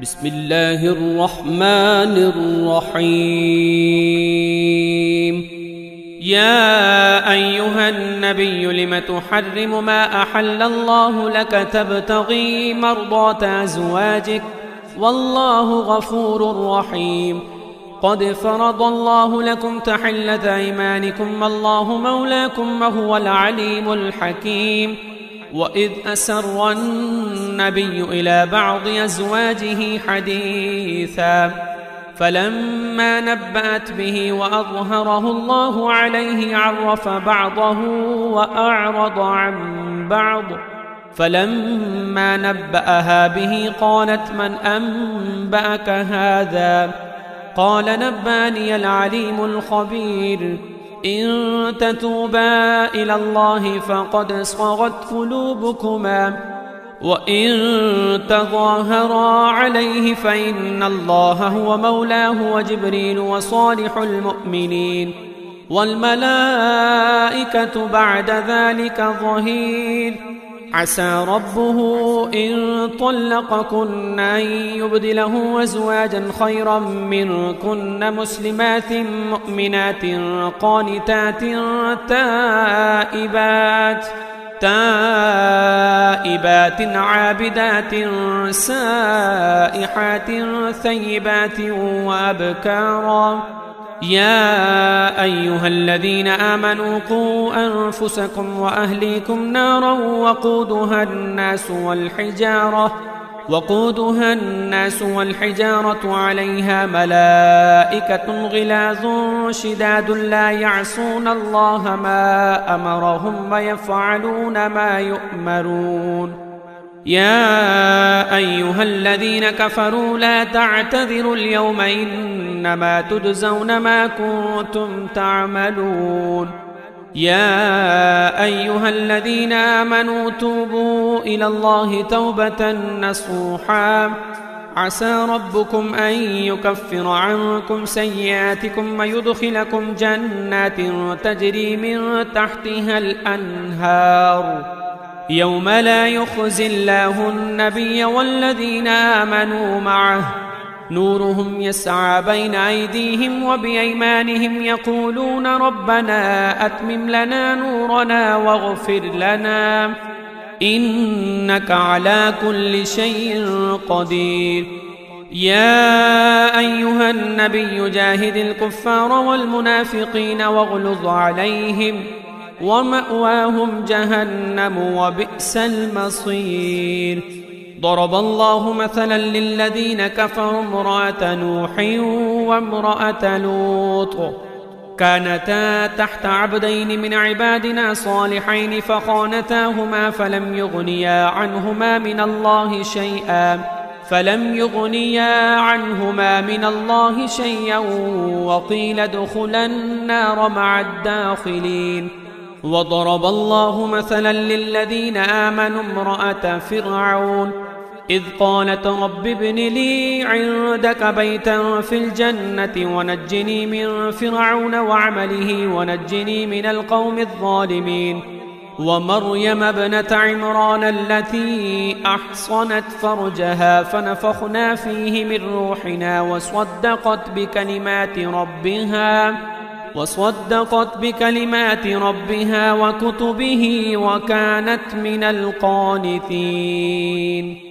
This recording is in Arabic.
بسم الله الرحمن الرحيم. يا أيها النبي لم تحرم ما أحل الله لك تبتغي مرضات أزواجك والله غفور رحيم. قد فرض الله لكم تحلة أيمانكم والله مولاكم وهو العليم الحكيم. وإذ أسر النبي إلى بعض أزواجه حديثا فلما نبأت به وأظهره الله عليه عرف بعضه وأعرض عن بعض. فلما نبأها به قالت من أنبأك هذا؟ قال نبأني العليم الخبير. إن تتوبا إلى الله فقد صغت قلوبكما وإن تظاهرا عليه فإن الله هو مولاه وجبريل وصالح المؤمنين والملائكة بعد ذلك ظهير. عسى ربه إن طلقكن أن يبدله أزواجا خيرا منكن مسلمات مؤمنات قانتات تائبات عابدات سائحات ثيبات وأبكارا. يا أيها الذين آمنوا قوا أنفسكم وأهليكم نارا وقودها الناس والحجارة عليها ملائكة غلاظ شداد لا يعصون الله ما أمرهم ويفعلون ما يؤمرون. يا أيها الذين كفروا لا تعتذروا اليوم إنما تجزون ما كنتم تعملون. يا أيها الذين آمنوا توبوا إلى الله توبة نصوحا عسى ربكم أن يكفر عنكم سيئاتكم ويدخلكم جنات تجري من تحتها الأنهار يوم لا يخزي الله النبي والذين آمنوا معه نورهم يسعى بين أيديهم وبأيمانهم يقولون ربنا أتمم لنا نورنا واغفر لنا إنك على كل شيء قدير. يا أيها النبي جاهد الكفار والمنافقين واغلظ عليهم ومأواهم جهنم وبئس المصير. ضرب الله مثلا للذين كفروا امرأة نوح وامرأة لوط كانتا تحت عبدين من عبادنا صالحين فخانتاهما فلم يغنيا عنهما من الله شيئا وقيل ادخلا النار مع الداخلين. وضرب الله مثلا للذين آمنوا امرأة فرعون إذ قالت رب ابن لي عندك بيتا في الجنة ونجني من فرعون وعمله ونجني من القوم الظالمين. ومريم ابنة عمران التي أحصنت فرجها فنفخنا فيه من روحنا وصدقت بكلمات ربها وكتبه وكانت من القانتين.